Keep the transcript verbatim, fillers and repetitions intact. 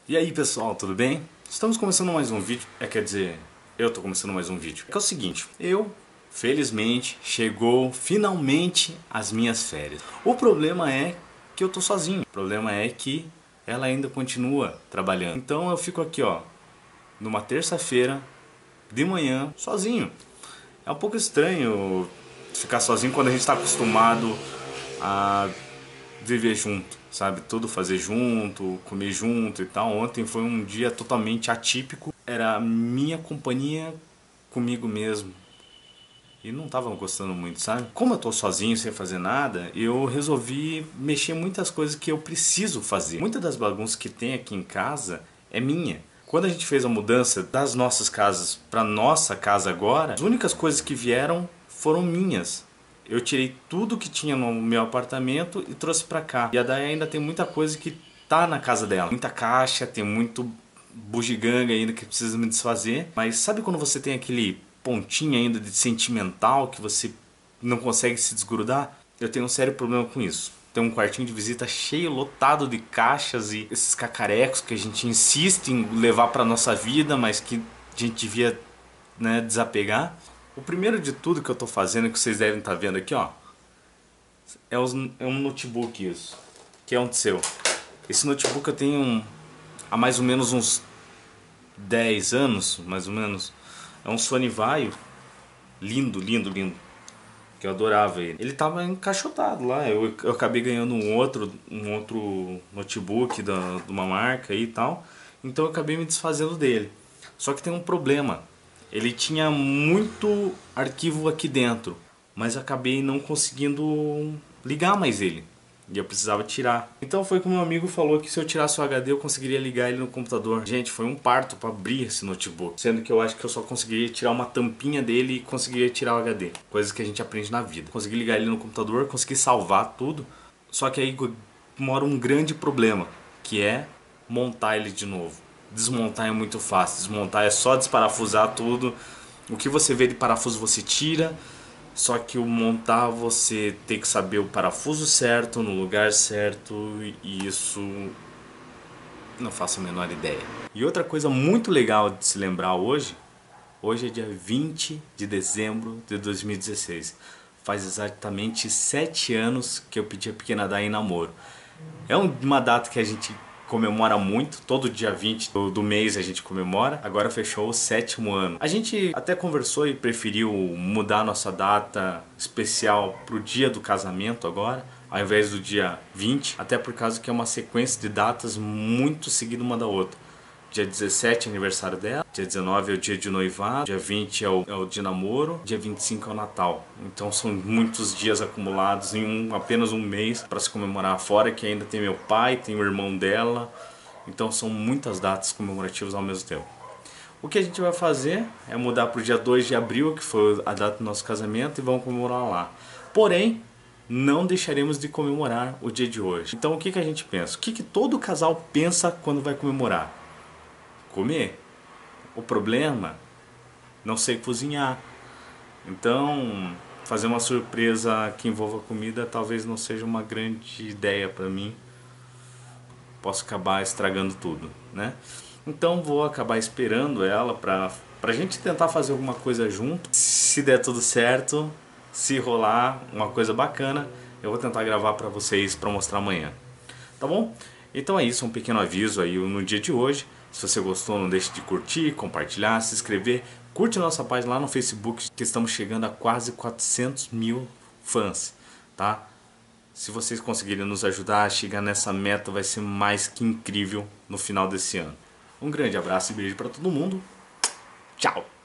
E aí pessoal, tudo bem? Estamos começando mais um vídeo, é, quer dizer, eu tô começando mais um vídeo. É, que é o seguinte, eu, felizmente, chegou finalmente as minhas férias. O problema é que eu tô sozinho, o problema é que ela ainda continua trabalhando. Então eu fico aqui, ó, numa terça-feira, de manhã, sozinho. É um pouco estranho ficar sozinho quando a gente está acostumado a viver junto, sabe? Tudo fazer junto, comer junto e tal. Ontem foi um dia totalmente atípico. Era a minha companhia comigo mesmo. E não tava gostando muito, sabe? Como eu tô sozinho, sem fazer nada, eu resolvi mexer em muitas coisas que eu preciso fazer. Muitas das bagunças que tem aqui em casa é minha. Quando a gente fez a mudança das nossas casas para nossa casa agora, as únicas coisas que vieram foram minhas. Eu tirei tudo que tinha no meu apartamento e trouxe pra cá. E a Day ainda tem muita coisa que tá na casa dela. Muita caixa, tem muito bugiganga ainda que precisa me desfazer. Mas sabe quando você tem aquele pontinho ainda de sentimental que você não consegue se desgrudar? Eu tenho um sério problema com isso. Tem um quartinho de visita cheio, lotado de caixas e esses cacarecos que a gente insiste em levar pra nossa vida, mas que a gente devia, né, desapegar. O primeiro de tudo que eu tô fazendo, que vocês devem estar vendo aqui, ó, é, os, é um notebook isso, que é um seu. Esse notebook eu tenho um, há mais ou menos uns dez anos, mais ou menos. É um Sony Vaio, lindo, lindo, lindo, que eu adorava ele. Ele tava encaixotado lá, eu, eu acabei ganhando um outro, um outro notebook da, de uma marca aí e tal, então eu acabei me desfazendo dele. Só que tem um problema. Ele tinha muito arquivo aqui dentro, mas acabei não conseguindo ligar mais ele. E eu precisava tirar. Então foi que o meu amigo falou que se eu tirasse o H D eu conseguiria ligar ele no computador. Gente, foi um parto para abrir esse notebook. Sendo que eu acho que eu só conseguiria tirar uma tampinha dele e conseguiria tirar o H D. Coisas que a gente aprende na vida. Consegui ligar ele no computador, consegui salvar tudo. Só que aí mora um grande problema, que é montar ele de novo. Desmontar é muito fácil, desmontar é só desparafusar tudo. O que você vê de parafuso você tira, só que o montar você tem que saber o parafuso certo, no lugar certo, e isso não faço a menor ideia. E outra coisa muito legal de se lembrar hoje, hoje é dia vinte de dezembro de dois mil e dezesseis. Faz exatamente sete anos que eu pedi a pequena Day em namoro. É uma data que a gente comemora muito, todo dia vinte do, do mês a gente comemora. Agora fechou o sétimo ano. A gente até conversou e preferiu mudar nossa data especial pro dia do casamento agora, ao invés do dia vinte, até por causa que é uma sequência de datas muito seguida uma da outra. Dia dezessete é aniversário dela, dia dezenove é o dia de noivado, dia vinte é o, é o de namoro, dia vinte e cinco é o Natal. Então são muitos dias acumulados em um, apenas um mês para se comemorar. Fora que ainda tem meu pai, tem o irmão dela, então são muitas datas comemorativas ao mesmo tempo. O que a gente vai fazer é mudar para o dia dois de abril, que foi a data do nosso casamento, e vamos comemorar lá. Porém, não deixaremos de comemorar o dia de hoje. Então o que, que a gente pensa? O que, que todo casal pensa quando vai comemorar? Comer. O problema, não sei cozinhar. Então, fazer uma surpresa que envolva comida talvez não seja uma grande ideia para mim. Posso acabar estragando tudo, né? Então vou acabar esperando ela pra, pra gente tentar fazer alguma coisa junto. Se der tudo certo, se rolar uma coisa bacana, eu vou tentar gravar pra vocês pra mostrar amanhã. Tá bom? Então é isso, um pequeno aviso aí no dia de hoje. Se você gostou, não deixe de curtir, compartilhar, se inscrever. Curte a nossa página lá no Facebook, que estamos chegando a quase quatrocentos mil fãs, tá? Se vocês conseguirem nos ajudar a chegar nessa meta, vai ser mais que incrível no final desse ano. Um grande abraço e beijo para todo mundo. Tchau!